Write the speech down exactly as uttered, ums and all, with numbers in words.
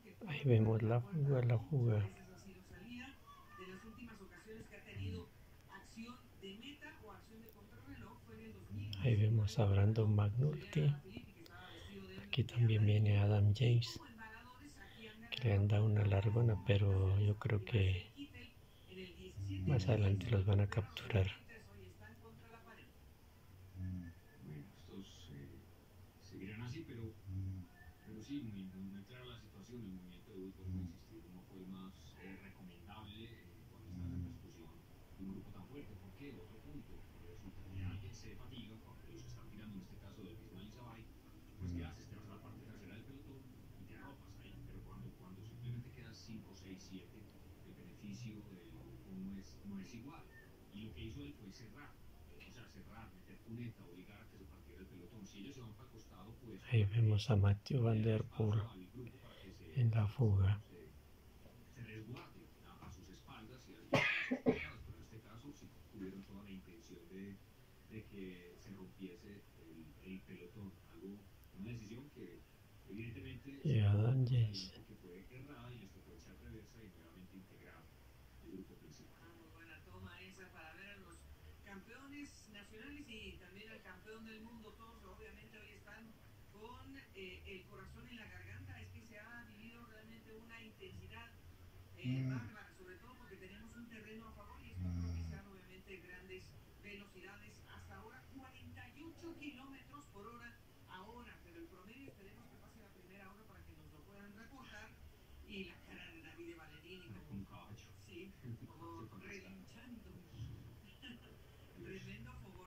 Ahí vemos la fuga, la fuga. Ahí vemos a Brandon McNulty. Aquí también viene Adam James, que le han dado una largona, pero yo creo que más adelante los van a capturar. Bueno, estos eh, seguirán así, pero, pero sí, muy, muy, muy clara la situación. El movimiento de bus, vuelvo a insistir, no fue el más eh, recomendable eh, cuando estás en persecución de un grupo tan fuerte. ¿Por qué? Otro punto. Resulta que alguien se fatiga cuando los están tirando, en este caso del Ismail Sabay, pues ¿qué haces? Te vas a la parte trasera del pelotón y te arropas ahí. Pero cuando, cuando simplemente quedan cinco, seis, siete, el beneficio del grupo no es, no es igual. Y lo que hizo él fue cerrar, eh, o sea, cerrar, meter cuneta, obligar a que se partiera el pelotón. Si ellos se van para el costado, pues Ahí obviamente vemos a Matthew Van dejan Der Poel espacio al grupo para que se, en la se, fuga. digamos, se, se resguarde a, a, sus espaldas y a, y, a, y a sus costados. Pero en este caso sí tuvieron toda la intención de, de que se rompiese el, el pelotón. Algo, una decisión que evidentemente Y se tomó Adam James. sabiendo que fue errada y les tocó echar reversa y nuevamente integrar el grupo principal. Ah, muy buena toma esa para ver a los campeones nacionales y también al campeón del mundo. Todos obviamente hoy están con eh, el corazón en la garganta. Es que se ha vivido realmente una intensidad eh, bárbara, sobre todo porque tenemos un terreno a favor y esto propician obviamente grandes velocidades. Hasta ahora cuarenta y ocho kilómetros por hora ahora, pero el promedio esperemos que pase la primera hora para que nos lo puedan reportar. Y la cara de Davide Ballerini como un caballo. Sí, como relinchando. Tremendo